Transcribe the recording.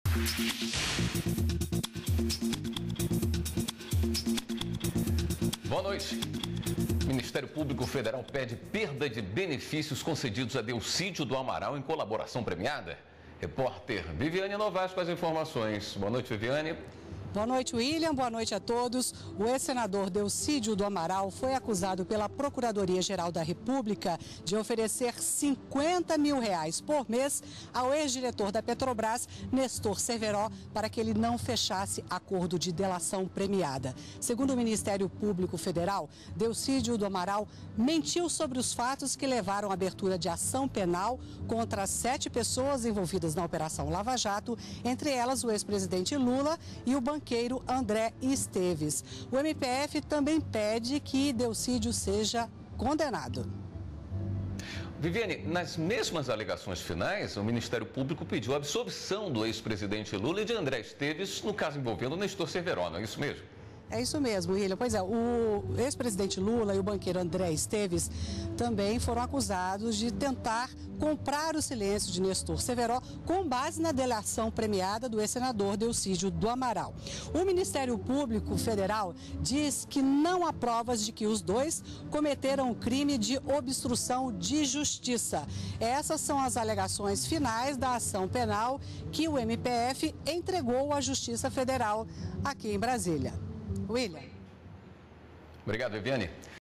Boa noite. O Ministério Público Federal pede perda de benefícios concedidos a Delcídio do Amaral em colaboração premiada. Repórter Viviane Novaes com as informações. Boa noite, Viviane. Boa noite, William. Boa noite a todos. O ex-senador Delcídio do Amaral foi acusado pela Procuradoria-Geral da República de oferecer R$50 mil por mês ao ex-diretor da Petrobras, Nestor Cerveró, para que ele não fechasse acordo de delação premiada. Segundo o Ministério Público Federal, Delcídio do Amaral mentiu sobre os fatos que levaram à abertura de ação penal contra 7 pessoas envolvidas na Operação Lava Jato, entre elas o ex-presidente Lula e o banqueiro André Esteves. O MPF também pede que Delcídio seja condenado. Viviane, nas mesmas alegações finais, o Ministério Público pediu a absolvição do ex-presidente Lula e de André Esteves no caso envolvendo Nestor Cerveró, não é isso mesmo? É isso mesmo, William. Pois é, o ex-presidente Lula e o banqueiro André Esteves também foram acusados de tentar comprar o silêncio de Nestor Cerveró com base na delação premiada do ex-senador Delcídio do Amaral. O Ministério Público Federal diz que não há provas de que os dois cometeram o crime de obstrução de justiça. Essas são as alegações finais da ação penal que o MPF entregou à Justiça Federal aqui em Brasília. William. Obrigado, Viviane.